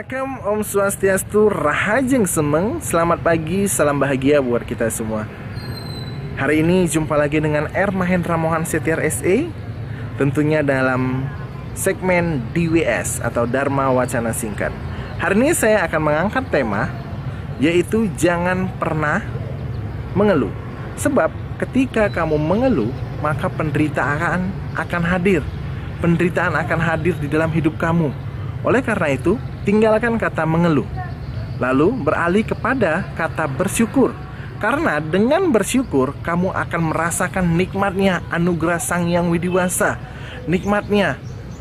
Salam Om Swastiastu, Rahajeng Semeng. Selamat pagi, salam bahagia buat kita semua. Hari ini jumpa lagi dengan R. Mahendra Mohan Setiar SE, tentunya dalam segmen DWS atau Dharma Wacana Singkat. Hari ini saya akan mengangkat tema, yaitu jangan pernah mengeluh. Sebab ketika kamu mengeluh, maka penderitaan akan hadir. Penderitaan akan hadir di dalam hidup kamu. Oleh karena itu, tinggalkan kata mengeluh, lalu beralih kepada kata bersyukur. Karena dengan bersyukur, kamu akan merasakan nikmatnya anugerah Sang Yang Widiwasa, nikmatnya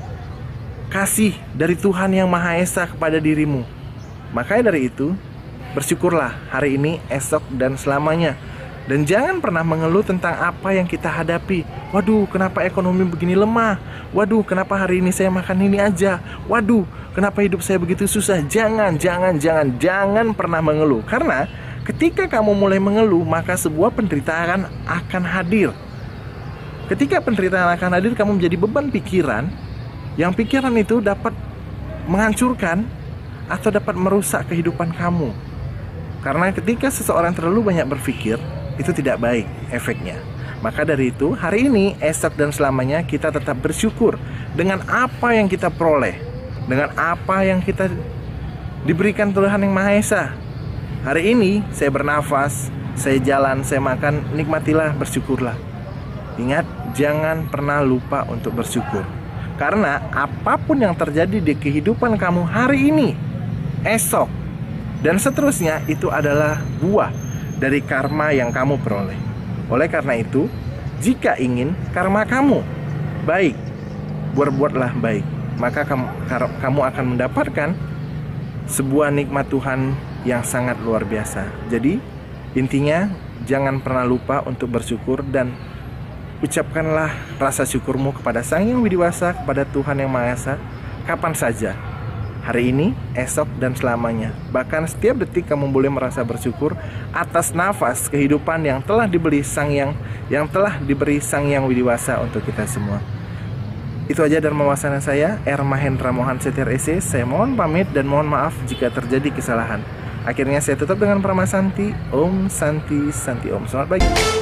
kasih dari Tuhan Yang Maha Esa kepada dirimu. Makanya dari itu, bersyukurlah hari ini, esok, dan selamanya. Dan jangan pernah mengeluh tentang apa yang kita hadapi. Waduh, kenapa ekonomi begini lemah? Waduh, kenapa hari ini saya makan ini aja? Waduh, kenapa hidup saya begitu susah? Jangan pernah mengeluh. Karena ketika kamu mulai mengeluh, maka sebuah penderitaan akan hadir. Ketika penderitaan akan hadir, kamu menjadi beban pikiran. Yang pikiran itu dapat menghancurkan atau dapat merusak kehidupan kamu. Karena ketika seseorang terlalu banyak berpikir, itu tidak baik efeknya. Maka dari itu, hari ini, esok, dan selamanya kita tetap bersyukur dengan apa yang kita peroleh, dengan apa yang kita diberikan Tuhan Yang Maha Esa. Hari ini saya bernafas, saya jalan, saya makan, nikmatilah, bersyukurlah. Ingat, jangan pernah lupa untuk bersyukur. Karena apapun yang terjadi di kehidupan kamu hari ini, esok, dan seterusnya, itu adalah buah dari karma yang kamu peroleh. Oleh karena itu, jika ingin karma kamu baik, berbuatlah baik, maka kamu akan mendapatkan sebuah nikmat Tuhan yang sangat luar biasa. Jadi intinya, jangan pernah lupa untuk bersyukur dan ucapkanlah rasa syukurmu kepada Sang Yang Widiwasa, kepada Tuhan Yang Maha Esa, kapan saja, hari ini, esok, dan selamanya. Bahkan setiap detik kamu boleh merasa bersyukur atas nafas kehidupan yang telah diberi Sang Yang Widiwasa untuk kita semua. Itu aja Dharma Wacana saya, R. Mahendra Mohan Setiar SE. Saya mohon pamit dan mohon maaf jika terjadi kesalahan. Akhirnya saya tutup dengan Parama Santi. Om Santi Santi Om. Selamat pagi.